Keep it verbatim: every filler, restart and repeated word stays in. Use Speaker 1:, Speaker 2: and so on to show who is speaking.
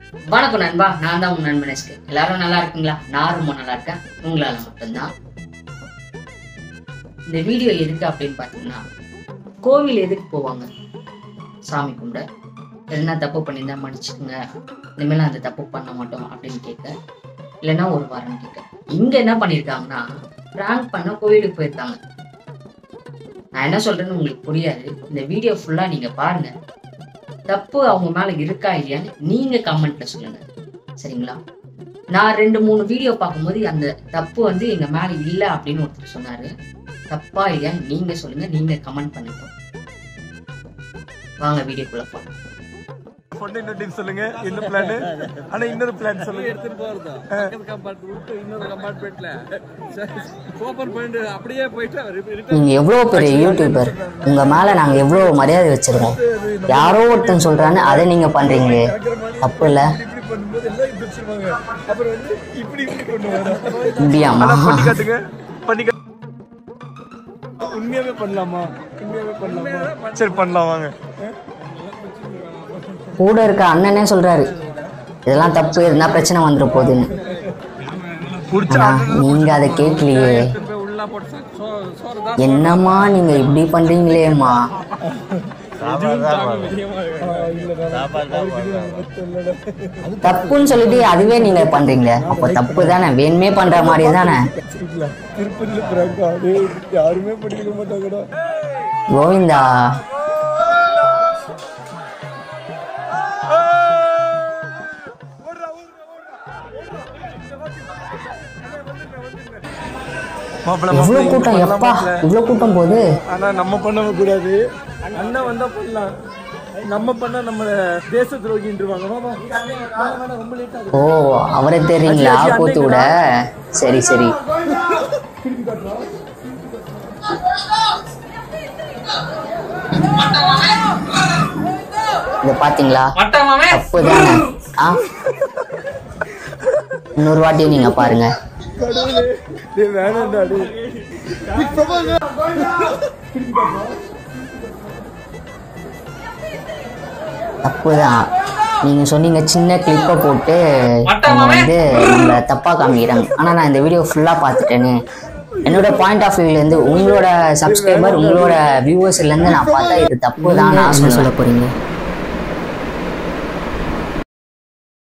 Speaker 1: வணக்கம் நண்பா, நான் தான் உங்க நண்பன் எஸ்கே. எல்லாரும் நல்லா இருக்கீங்களா? நான் ரொம்ப நல்லா இருக்கேன். உங்களால மட்டும்தான். இந்த வீடியோ எதுக்கு அப்படின்னு பார்த்தீங்கன்னா, கோவில் எதுக்கு போவாங்க? சாமி கும்பிட, என்ன தப்பு பண்ணியிருந்தா மன்னிச்சுக்குங்க, இனிமேல் அந்த தப்பு பண்ண மாட்டோம் அப்படின்னு கேட்க, இல்லைன்னா ஒரு வாரம் கேட்க. இங்க என்ன பண்ணியிருக்காங்கன்னா, பிராங்க் பண்ண கோவிலுக்கு போயிருக்காங்க. நான் என்ன சொல்றேன்னு உங்களுக்கு புரியாது. இந்த வீடியோ ஃபுல்லா நீங்க பாருங்க. தப்பு அவங்க மேல இருக்கா இல்லையான்னு நீங்க கமெண்ட்ல சொல்லுங்க, சரிங்களா? நான் ரெண்டு மூணு வீடியோ பார்க்கும்போது அந்த தப்பு வந்து எங்க மேல இல்ல அப்படின்னு ஒருத்தர் சொன்னாரு. தப்பா இல்லையான்னு நீங்க சொல்லுங்க, நீங்க கமெண்ட் பண்ணுங்க. வாங்க வீடியோக்குள்ள போலாம்.
Speaker 2: சொல்லுங்க என்ன பிளான்? ஆனா இன்னொரு பிளான் சொல்லுங்க.
Speaker 3: எடுத்துட்டு போறதா பக்கத்து கம்பார்ட்மெண்ட் விட்டு இன்னொரு கம்பார்ட்மெண்ட்ல ஓபன் பண்ணிட்டு அப்படியே போயிட்டு.
Speaker 4: நீங்க எவ்வளவு பெரிய யூடியூபர், உங்க மேல நாங்க எவ்வளவு மரியாதை வச்சிருக்கோம். யாரோ ஒருத்தன் சொல்றான்னு அதை நீங்க பண்றீங்களே, தப்பு இல்ல? இப்படியாமா?
Speaker 2: உண்மையாவே பண்ணலாமா? உண்மையாவே பண்ணலாமா? சரி பண்ணலாம் வாங்க.
Speaker 4: கூட இருக்க அண்ணனே சொல்றாரு இதெல்லாம் தப்பு, எதுனா பிரச்சனை வந்துட போகுதுன்னு. ஆனா நீங்க அதை கேட்கலையே. என்னம்மா நீங்க இப்படி பண்றீங்களேம்மா? தப்புன்னு சொல்லிட்டு அதுவே நீங்க பண்றீங்களே, அப்ப தப்பு தானே, வேணுமே பண்ற மாதிரி தானே. கோவிந்தா, இவ்வளவு கூட்டம், எப்பா இவ்வளவு கூட்டம் போகுது.
Speaker 2: ஆனா நம்ம பண்ண கூடாது. அண்ணன் வந்தா பண்ணலாம், நம்ம பண்ணா நம்ம தேச துரோகின்றுவாங்க.
Speaker 4: ஓ, அவரை தெரியுங்களா கூத்து விட? சரி சரி. இத பாத்தீங்களா, தப்பு தானே. ஆ, இன்னொரு வாட்டி நீங்க பாருங்க. தப்புதான். நீங்க சொன்னீங்க சின்ன கிளிப்பை போட்டு வந்து நம்மள தப்பா காமிக்கிறாங்க. ஆனா நான் இந்த வீடியோ ஃபுல்லா பார்த்துட்டேன்னு என்னோட பாயிண்ட் ஆஃப் வியூல இருந்து, உங்களோட சப்ஸ்கிரைபர் உங்களோட வியூவர்ஸ்ல இருந்து நான் பார்த்தா இது தப்பு தான் நான் சொல்ல போறீங்க.